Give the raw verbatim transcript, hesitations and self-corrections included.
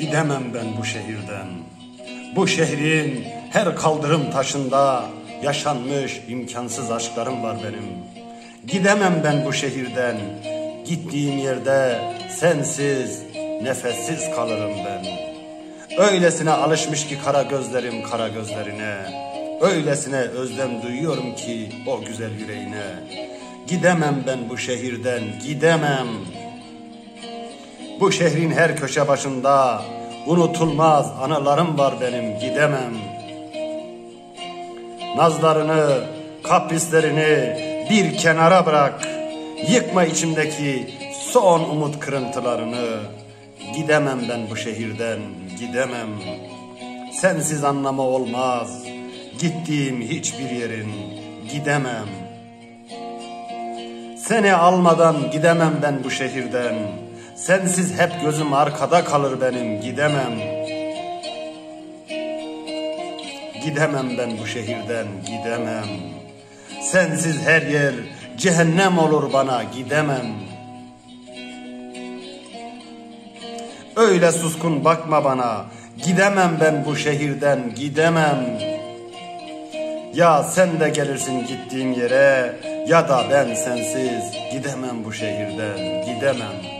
Gidemem ben bu şehirden. Bu şehrin her kaldırım taşında yaşanmış imkansız aşklarım var benim. Gidemem ben bu şehirden. Gittiğim yerde sensiz, nefessiz kalırım ben. Öylesine alışmış ki kara gözlerim kara gözlerine. Öylesine özlem duyuyorum ki o güzel yüreğine. Gidemem ben bu şehirden, gidemem. Bu şehrin her köşe başında unutulmaz anılarım var benim, gidemem. Nazlarını, kaprislerini bir kenara bırak. Yıkma içimdeki son umut kırıntılarını. Gidemem ben bu şehirden, gidemem. Sensiz anlamı olmaz gittiğim hiçbir yerin, gidemem. Seni almadan gidemem ben bu şehirden. Sensiz hep gözüm arkada kalır benim, gidemem. Gidemem ben bu şehirden, gidemem. Sensiz her yer cehennem olur bana, gidemem. Öyle suskun bakma bana, gidemem ben bu şehirden, gidemem. Ya sen de gelirsin gittiğim yere, ya da ben sensiz gidemem bu şehirden, gidemem.